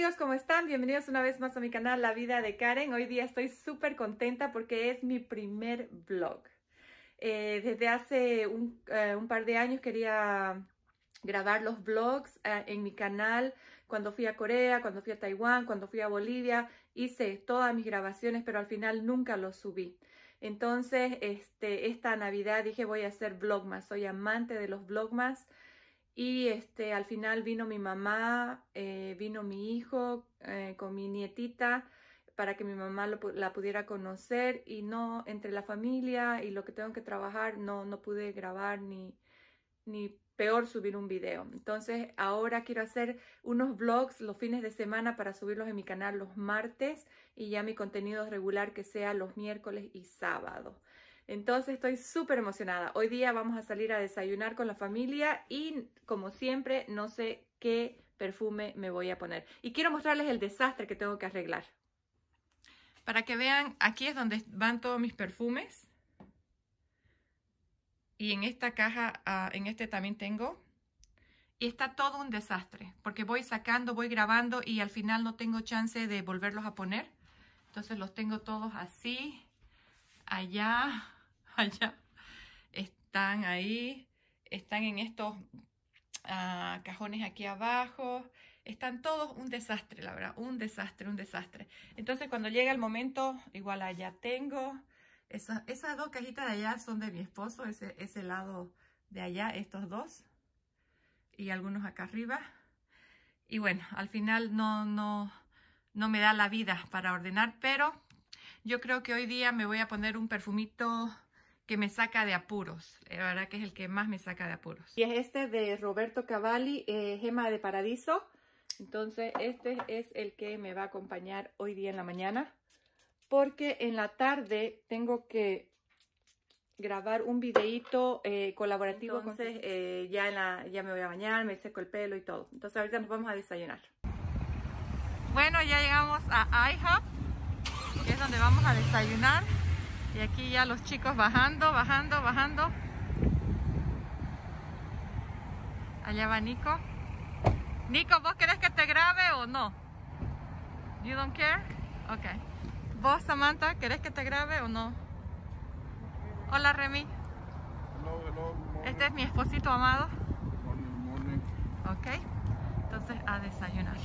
amigos, ¿cómo están? Bienvenidos una vez más a mi canal La Vida de Karen. Hoy día estoy súper contenta porque es mi primer vlog. Desde hace un par de años quería grabar los vlogs en mi canal. Cuando fui a Corea, cuando fui a Taiwán, cuando fui a Bolivia, hice todas mis grabaciones, pero al final nunca los subí. Entonces, esta Navidad dije voy a hacer vlogmas. Soy amante de los vlogmas. Y al final vino mi mamá, vino mi hijo con mi nietita para que mi mamá la pudiera conocer, y no, entre la familia y lo que tengo que trabajar, no pude grabar ni peor subir un video. Entonces ahora quiero hacer unos vlogs los fines de semana para subirlos en mi canal los martes, y ya mi contenido regular que sea los miércoles y sábados. Entonces estoy súper emocionada. Hoy día vamos a salir a desayunar con la familia y, como siempre, no sé qué perfume me voy a poner. Y quiero mostrarles el desastre que tengo que arreglar. Para que vean, aquí es donde van todos mis perfumes. Y en esta caja, en este también tengo. Y está todo un desastre, porque voy sacando, voy grabando y al final no tengo chance de volverlos a poner. Entonces los tengo todos así, allá. Allá están, ahí están en estos cajones aquí abajo. Están todos un desastre, la verdad, un desastre, un desastre. Entonces cuando llega el momento, igual allá tengo esas dos cajitas de allá son de mi esposo, ese lado de allá, estos dos y algunos acá arriba. Y bueno, al final no me da la vida para ordenar, pero yo creo que hoy día me voy a poner un perfumito que me saca de apuros. La verdad que es el que más me saca de apuros. Y es este de Roberto Cavalli, Gema de Paradiso. Entonces este es el que me va a acompañar hoy día en la mañana, porque en la tarde tengo que grabar un videíto colaborativo. Entonces ya me voy a bañar, me seco el pelo y todo. Entonces ahorita nos vamos a desayunar. Bueno, ya llegamos a IHOP, que es donde vamos a desayunar. Y aquí ya los chicos bajando. Allá va Nico. Nico, ¿vos querés que te grabe o no? You don't care? Ok. ¿Vos, Samantha, querés que te grabe o no? Hola, Remy. Hello. Este es mi esposito amado. Morning. Ok. Entonces, a desayunar.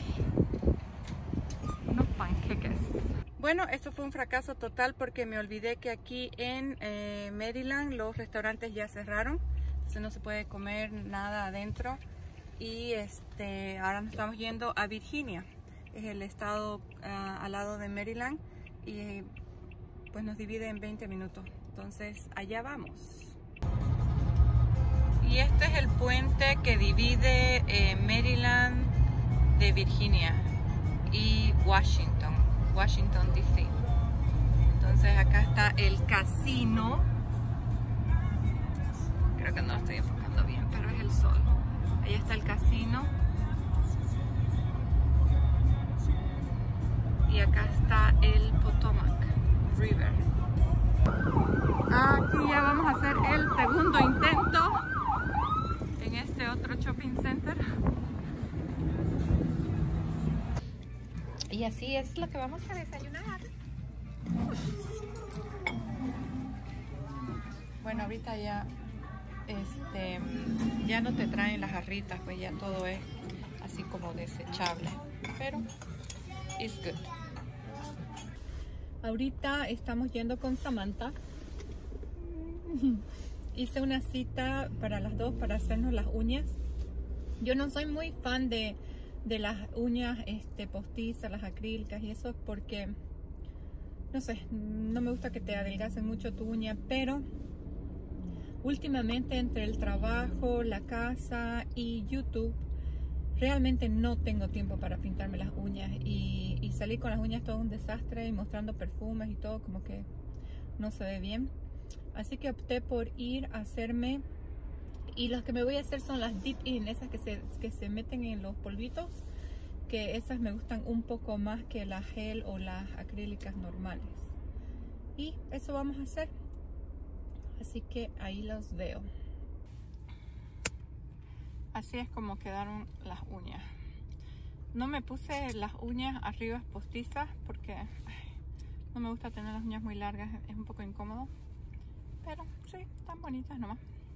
Unos panqueques. Bueno, esto fue un fracaso total porque me olvidé que aquí en Maryland los restaurantes ya cerraron. Entonces no se puede comer nada adentro. Y ahora nos estamos yendo a Virginia. Es el estado al lado de Maryland. Y pues nos divide en 20 minutos. Entonces allá vamos. Y este es el puente que divide Maryland de Virginia y Washington DC. Entonces acá está el casino. Creo que no lo estoy enfocando bien, pero es el sol. Ahí está el casino. Y acá está el Potomac River. Aquí ya vamos a hacer el segundo intento en este otro shopping center. Y así es lo que vamos a desayunar. Bueno, ahorita ya ya no te traen las jarritas, pues ya todo es así como desechable, pero it's good. Ahorita estamos yendo con Samantha. Hice una cita para las dos para hacernos las uñas. Yo no soy muy fan de las uñas postizas, las acrílicas y eso, porque no sé, no me gusta que te adelgacen mucho tu uña, pero últimamente entre el trabajo, la casa y YouTube realmente no tengo tiempo para pintarme las uñas, y salir con las uñas todo un desastre y mostrando perfumes y todo, como que no se ve bien. Así que opté por ir a hacerme, y las que me voy a hacer son las Deep In, esas que se meten en los polvitos, que esas me gustan un poco más que las gel o las acrílicas normales. Y eso vamos a hacer. Así que ahí los veo. Así es como quedaron las uñas. No me puse las uñas arriba postizas porque no me gusta tener las uñas muy largas, es un poco incómodo. Pero sí, están bonitas nomás.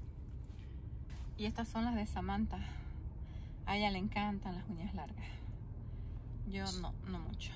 Y estas son las de Samantha. A ella le encantan las uñas largas. Yo no mucho.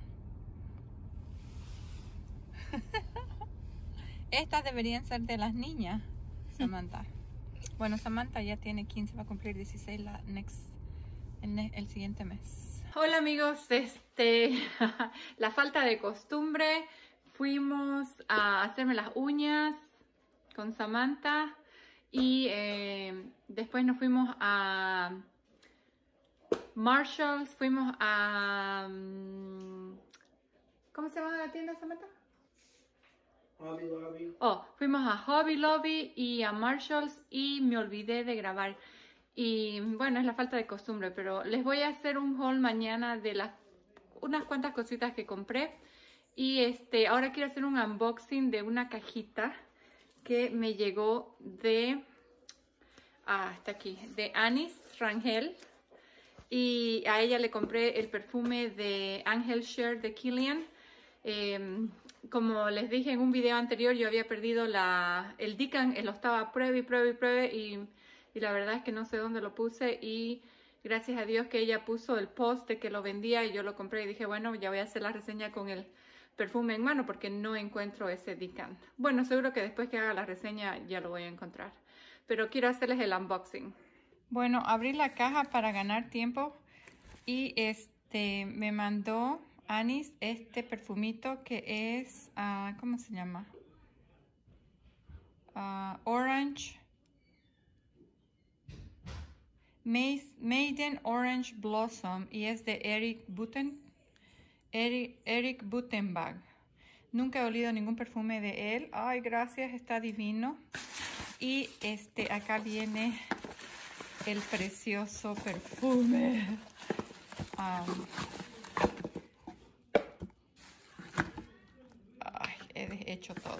Estas deberían ser de las niñas, Samantha. Bueno, Samantha ya tiene 15, va a cumplir 16 el siguiente mes. Hola amigos, la falta de costumbre. Fuimos a hacerme las uñas con Samantha y después nos fuimos a Marshalls, fuimos a... ¿cómo se llama la tienda, Samantha? Hobby Lobby. Oh, fuimos a Hobby Lobby y a Marshalls y me olvidé de grabar. Y bueno, es la falta de costumbre, pero les voy a hacer un haul mañana de unas cuantas cositas que compré. Y ahora quiero hacer un unboxing de una cajita que me llegó de... está aquí, de Anis Rangel. Y a ella le compré el perfume de Angel Share de Kilian. Como les dije en un video anterior, yo había perdido el Decan, lo estaba pruebe y la verdad es que no sé dónde lo puse y gracias a Dios que ella puso el post de que lo vendía y yo lo compré y dije, bueno, ya voy a hacer la reseña con el perfume en mano porque no encuentro ese Decan. Bueno, seguro que después que haga la reseña ya lo voy a encontrar, pero quiero hacerles el unboxing. Bueno, abrí la caja para ganar tiempo y me mandó Anis este perfumito que es, ¿cómo se llama? Orange. Maiden Orange Blossom y es de Eric Butenbag. Nunca he olido ningún perfume de él. Ay, gracias, está divino. Y acá viene el precioso perfume. He deshecho todo.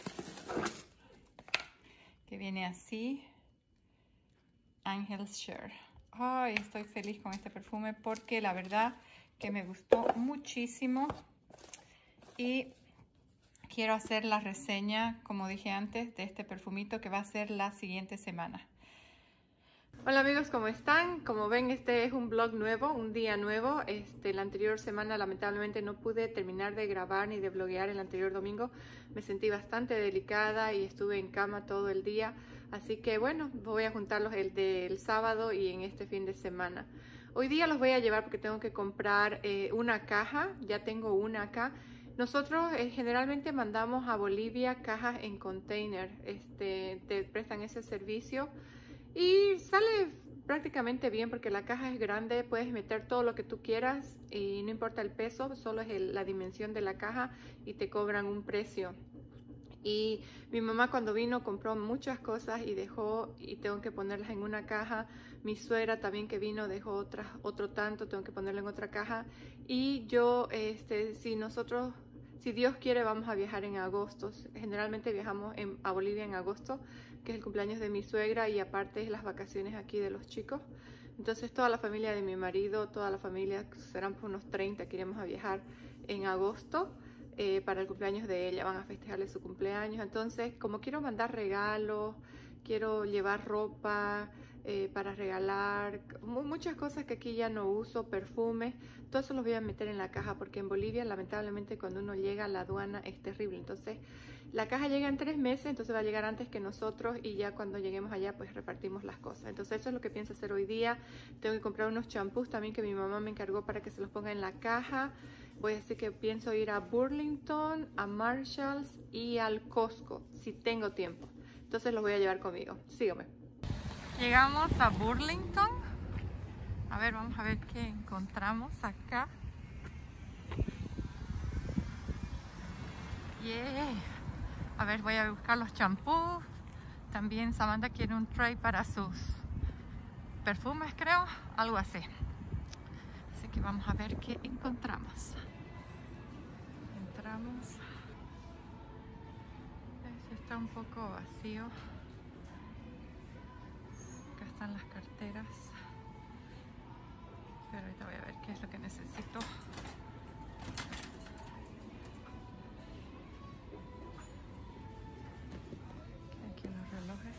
Que viene así. Angel Share. Ay, estoy feliz con este perfume porque la verdad que me gustó muchísimo y quiero hacer la reseña, como dije antes, de este perfumito que va a ser la siguiente semana. Hola amigos, ¿cómo están? Como ven, este es un vlog nuevo, un día nuevo. La anterior semana lamentablemente no pude terminar de grabar ni de vloguear el anterior domingo. Me sentí bastante delicada y estuve en cama todo el día. Así que bueno, voy a juntarlos el del sábado y en este fin de semana. Hoy día los voy a llevar porque tengo que comprar una caja. Ya tengo una acá. Nosotros generalmente mandamos a Bolivia cajas en container. Te prestan ese servicio. Y sale prácticamente bien porque la caja es grande, puedes meter todo lo que tú quieras y no importa el peso, solo es la dimensión de la caja y te cobran un precio. Y mi mamá cuando vino compró muchas cosas y dejó y tengo que ponerlas en una caja. Mi suegra también que vino dejó otro tanto, tengo que ponerlo en otra caja. Y yo, si Dios quiere, vamos a viajar en agosto. Generalmente viajamos a Bolivia en agosto, que es el cumpleaños de mi suegra y aparte es las vacaciones aquí de los chicos. Entonces toda la familia de mi marido, toda la familia, serán por unos 30, que iremos a viajar en agosto para el cumpleaños de ella, van a festejarle su cumpleaños. Entonces, como quiero mandar regalos, quiero llevar ropa para regalar, muchas cosas que aquí ya no uso, perfumes, todo eso los voy a meter en la caja porque en Bolivia lamentablemente cuando uno llega a la aduana es terrible. Entonces la caja llega en 3 meses, entonces va a llegar antes que nosotros y ya cuando lleguemos allá pues repartimos las cosas. Entonces eso es lo que pienso hacer hoy día. Tengo que comprar unos champús también que mi mamá me encargó para que se los ponga en la caja. Voy a decir que pienso ir a Burlington, a Marshalls y al Costco si tengo tiempo. Entonces los voy a llevar conmigo. Sígueme. Llegamos a Burlington. A ver, vamos a ver qué encontramos acá. Yeah. A ver, voy a buscar los champús. También Samantha quiere un tray para sus perfumes, creo. Algo así. Así que vamos a ver qué encontramos. Entramos. Está un poco vacío. Acá están las carteras. Pero ahorita voy a ver qué es lo que necesito. Aquí los relojes.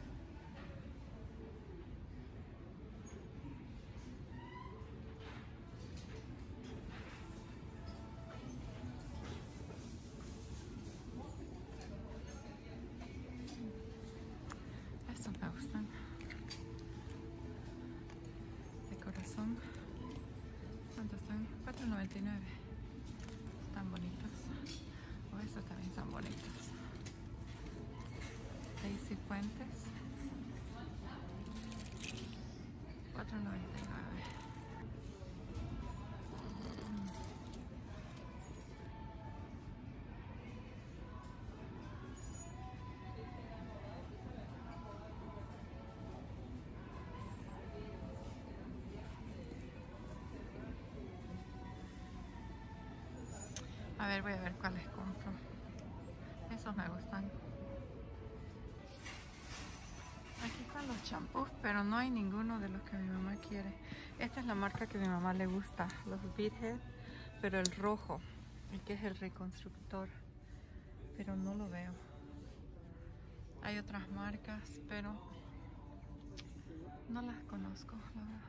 Estos me gustan. De corazón. ¿Cuántos están? $4.99. Están bonitos. O estos también son bonitos. Daisy Fuentes. $4.99. A ver, voy a ver cuáles compro. Esos me gustan. Aquí están los champús, pero no hay ninguno de los que mi mamá quiere. Esta es la marca que a mi mamá le gusta, los Beadhead, pero el rojo, el que es el reconstructor. Pero no lo veo. Hay otras marcas, pero no las conozco, la verdad.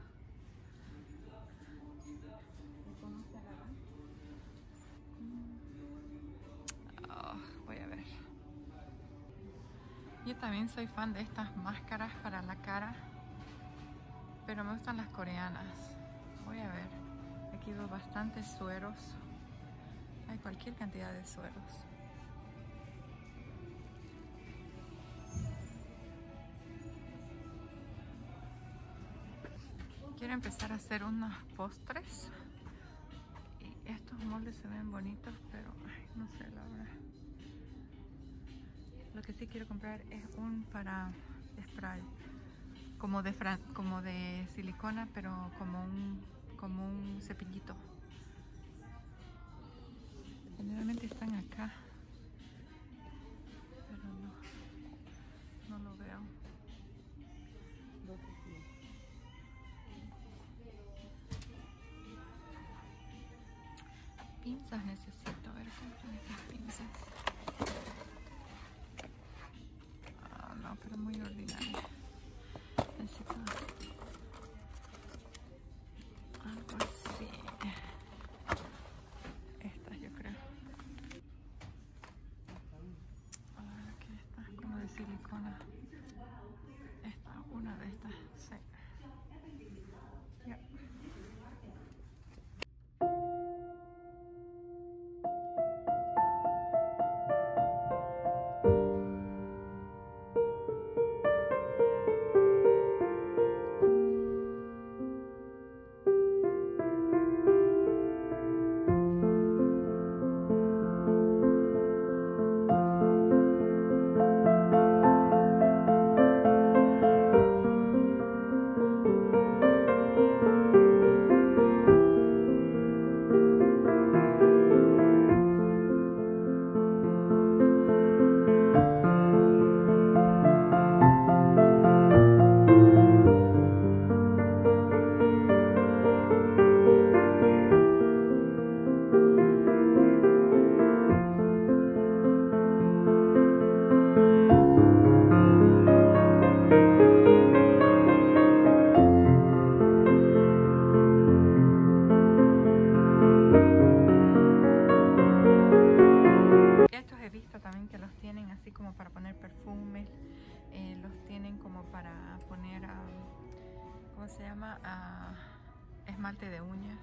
Voy a ver. Yo también soy fan de estas máscaras para la cara, pero me gustan las coreanas. Voy a ver. Aquí veo bastantes sueros. Hay cualquier cantidad de sueros. Quiero empezar a hacer unos postres. Y estos moldes se ven bonitos, pero ay, no sé la verdad. Lo que sí quiero comprar es un para spray, como de silicona, pero como un cepillito. Generalmente están acá, pero no lo veo. Pinzas necesito, a ver cómo son estas pinzas. No, pero muy ordinario. Necesito algo así. Estas yo creo. Aquí está, como de silicona. Esta, una de estas, sí. Yeah. Que los tienen así como para poner perfumes, los tienen como para poner, ¿cómo se llama? Esmalte de uñas.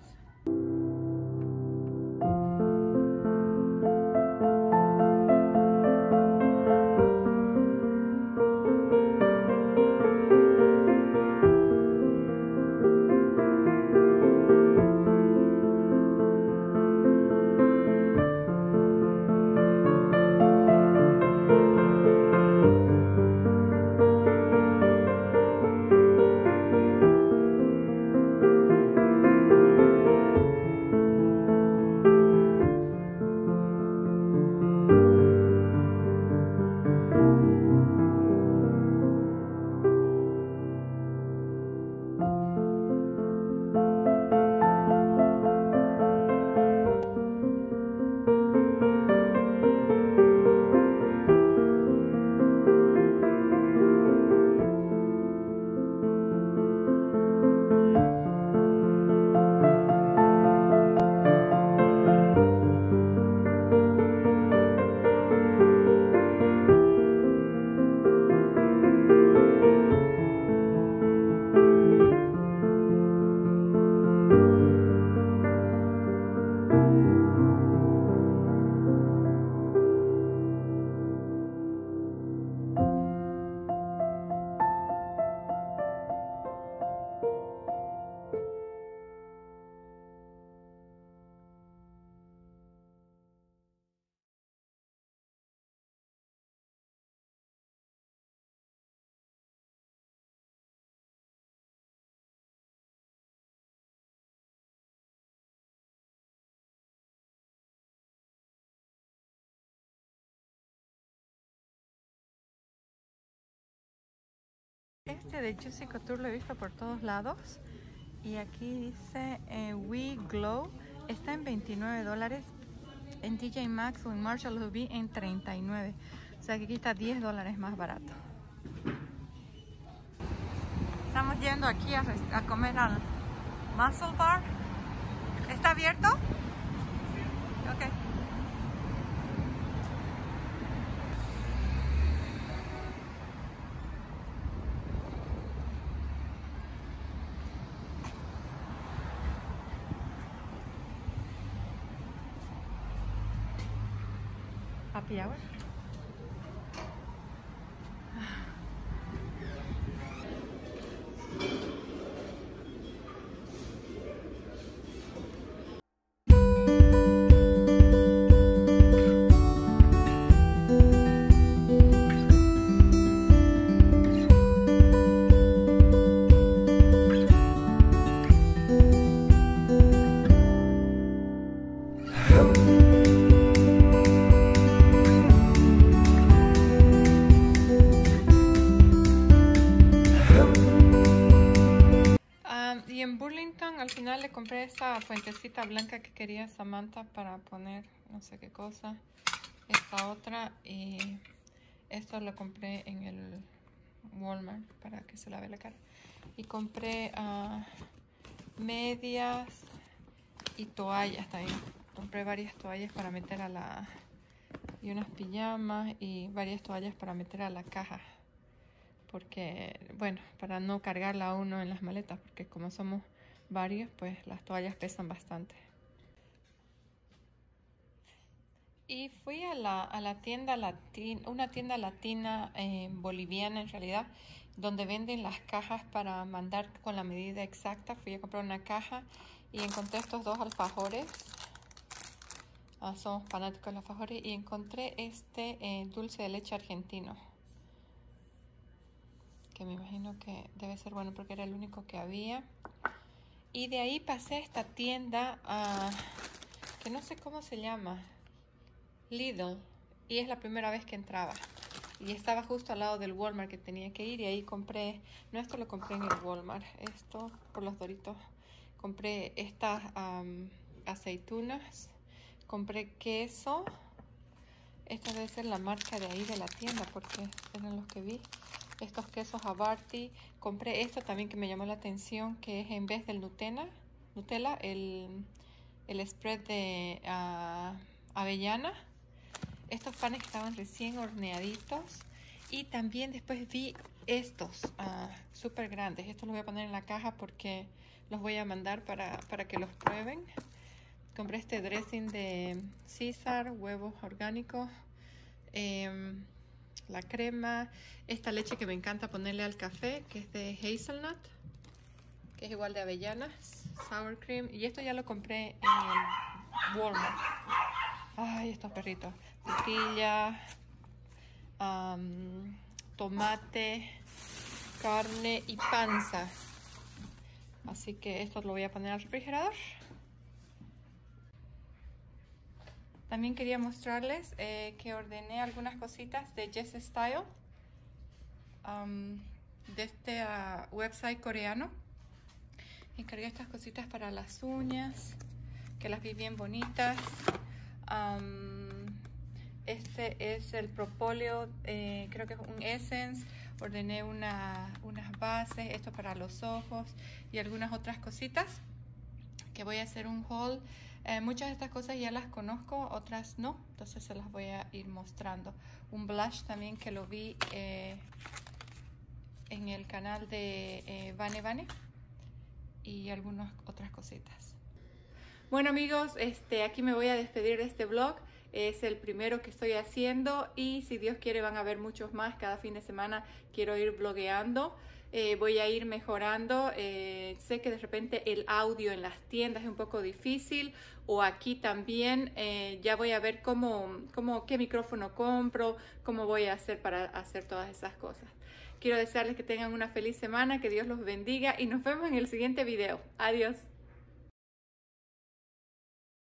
Este de Juicy Couture lo he visto por todos lados. Y aquí dice We Glow. Está en $29. En TJ Maxx o en Marshall lo vi en $39. O sea que aquí está $10 más barato. Estamos yendo aquí a comer al Muscle Bar. ¿Está abierto? Ok. Happy hour. Y en Burlington al final le compré esa fuentecita blanca que quería Samantha para poner no sé qué cosa. Esta otra y esto lo compré en el Walmart para que se lave la cara. Y compré medias y toallas también. Compré varias toallas para meter a la... y unas pijamas y varias toallas para meter a la caja. Porque, bueno, para no cargarla a uno en las maletas, porque como somos varios, pues las toallas pesan bastante. Y fui a la tienda latina, una tienda latina boliviana en realidad, donde venden las cajas para mandar con la medida exacta. Fui a comprar una caja y encontré estos dos alfajores. Somos fanáticos de los alfajores y encontré este dulce de leche argentino, que me imagino que debe ser bueno porque era el único que había. Y de ahí pasé a esta tienda que no sé cómo se llama, Lidl, y es la primera vez que entraba y estaba justo al lado del Walmart que tenía que ir, y ahí compré, no, esto lo compré en el Walmart, esto por los Doritos. Compré estas aceitunas, compré queso. Esta debe ser la marca de ahí de la tienda porque eran los que vi. Estos quesos Havarti. Compré esto también que me llamó la atención, que es en vez del Nutella el spread de avellana. Estos panes que estaban recién horneaditos. Y también después vi estos súper grandes. Estos los voy a poner en la caja porque los voy a mandar para que los prueben. Compré este dressing de César, huevos orgánicos, la crema, esta leche que me encanta ponerle al café, que es de hazelnut, que es igual de avellanas, sour cream, y esto ya lo compré en el Walmart. Ay, estos perritos. Frutilla, tomate, carne y panza. Así que esto lo voy a poner al refrigerador. También quería mostrarles que ordené algunas cositas de Jess Style, de este website coreano. Encargué estas cositas para las uñas, que las vi bien bonitas. Este es el propóleo, creo que es un essence. Ordené unas bases, esto para los ojos y algunas otras cositas que voy a hacer un haul. Muchas de estas cosas ya las conozco, otras no, entonces se las voy a ir mostrando. Un blush también que lo vi en el canal de Vane Vane, y algunas otras cositas. Bueno amigos, aquí me voy a despedir de este vlog. Es el primero que estoy haciendo y si Dios quiere van a haber muchos más. Cada fin de semana quiero ir vlogueando. Voy a ir mejorando. Sé que de repente el audio en las tiendas es un poco difícil, o aquí también. Ya voy a ver qué micrófono compro, cómo voy a hacer para hacer todas esas cosas. Quiero desearles que tengan una feliz semana, que Dios los bendiga y nos vemos en el siguiente video. Adiós.